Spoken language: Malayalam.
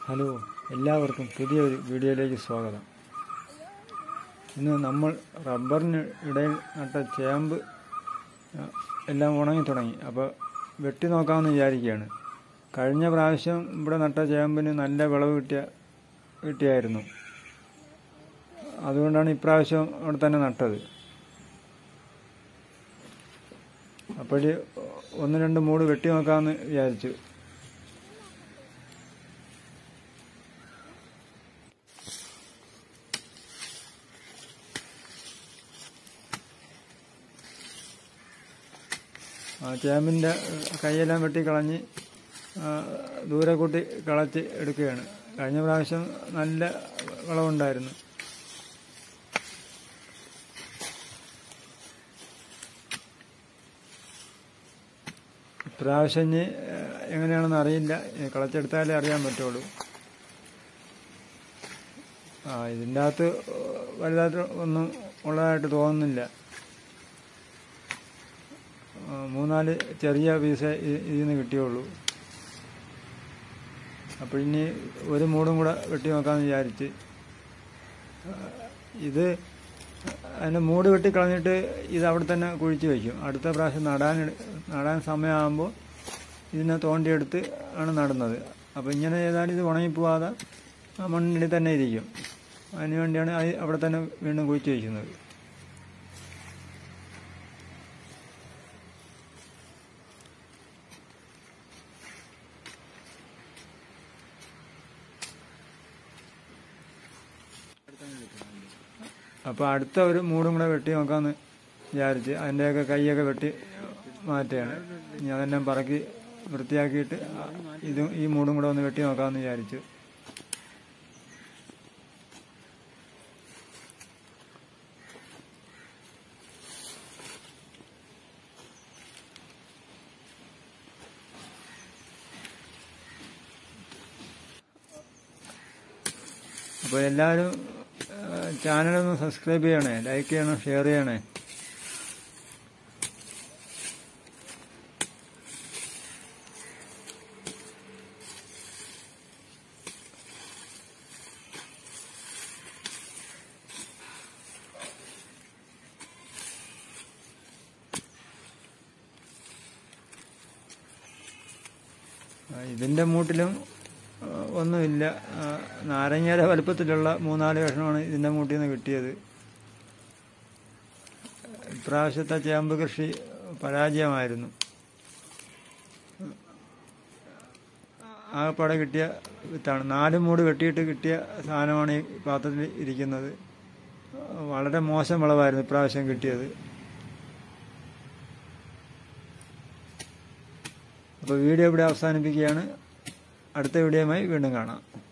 ഹലോ, എല്ലാവർക്കും പുതിയൊരു വീഡിയോയിലേക്ക് സ്വാഗതം. ഇന്ന് നമ്മൾ റബ്ബറിന് ഇടയിൽ നട്ട ചേമ്പ് എല്ലാം ഉണങ്ങി തുടങ്ങി. അപ്പോൾ വെട്ടി നോക്കാമെന്ന് വിചാരിക്കുകയാണ്. കഴിഞ്ഞ പ്രാവശ്യം ഇവിടെ നട്ട ചേമ്പിന് നല്ല വിളവ് കിട്ടിയായിരുന്നു. അതുകൊണ്ടാണ് ഇപ്രാവശ്യം അവിടെ തന്നെ നട്ടത്. അപ്പോൾ ഒന്ന് രണ്ട് മൂട് വെട്ടി നോക്കാമെന്ന് വിചാരിച്ചു. ചേമ്പിൻ്റെ കൈയെല്ലാം വെട്ടിക്കളഞ്ഞ് ദൂരെ കൂട്ടി കളച്ച് എടുക്കുകയാണ്. കഴിഞ്ഞ പ്രാവശ്യം നല്ല വിളവുണ്ടായിരുന്നു. ഇപ്രാവശ്യം ഇനി എങ്ങനെയാണെന്ന് അറിയില്ല. കളച്ചെടുത്താലേ അറിയാൻ പറ്റുള്ളൂ. ഇതിൻ്റെ അകത്ത് വലുതായിട്ട് ഒന്നും ഉള്ളതായിട്ട് തോന്നുന്നില്ല. 3-4 ചെറിയ പീസേ ഇതിൽ നിന്ന് കിട്ടിയുള്ളൂ. അപ്പോൾ ഇനി ഒരു മൂടും കൂടെ വെട്ടി നോക്കാമെന്ന് വിചാരിച്ച്. അതിൻ്റെ മൂട് വെട്ടിക്കളഞ്ഞിട്ട് ഇത് അവിടെ തന്നെ കുഴിച്ച് വയ്ക്കും. അടുത്ത പ്രാവശ്യം നടാൻ സമയമാകുമ്പോൾ ഇതിനെ തോണ്ടിയെടുത്ത് ആണ് നടുന്നത്. അപ്പോൾ ഇങ്ങനെ ചെയ്താൽ ഇത് ഉണങ്ങിപ്പോവാതെ മണ്ണിൽ തന്നെ ഇരിക്കും. അതിന് വേണ്ടിയാണ് അവിടെ തന്നെ വീണ്ടും കുഴിച്ച് വയ്ക്കുന്നത്. അപ്പോൾ അടുത്ത ഒരു മൂടും കൂടെ വെട്ടി നോക്കാമെന്ന് വിചാരിച്ച് അതിൻ്റെയൊക്കെ കൈയൊക്കെ വെട്ടി മാറ്റുകയാണ്. ഇനി അതെല്ലാം പറക്കി വൃത്തിയാക്കിയിട്ട് ഈ മൂടും കൂടെ ഒന്ന് വെട്ടി നോക്കാമെന്ന് വിചാരിച്ചു. അപ്പോൾ എല്ലാവരും ചാനലൊന്ന് സബ്സ്ക്രൈബ് ചെയ്യണേ, ലൈക്ക് ചെയ്യണം, ഷെയർ ചെയ്യണേ. ഇതിൻ്റെ മൂട്ടിലും ഒന്നുമില്ല. നാരങ്ങയുടെ വലുപ്പത്തിലുള്ള 3-4 കഷ്ണമാണ് ഇതിൻ്റെ മൂട്ടിൽ നിന്ന് കിട്ടിയത്. ഇപ്രാവശ്യത്തെ ചേമ്പ് കൃഷി പരാജയമായിരുന്നു. ആകെപ്പാടെ കിട്ടിയ വിത്താണ്. 4 മൂട് വെട്ടിയിട്ട് കിട്ടിയ സാധനമാണ് ഈ പാത്രത്തിൽ ഇരിക്കുന്നത്. വളരെ മോശം വിളവായിരുന്നു ഇപ്രാവശ്യം കിട്ടിയത്. അപ്പോൾ വീഡിയോ ഇവിടെ അവസാനിപ്പിക്കുകയാണ്. അടുത്ത വീഡിയോയുമായി വീണ്ടും കാണാം.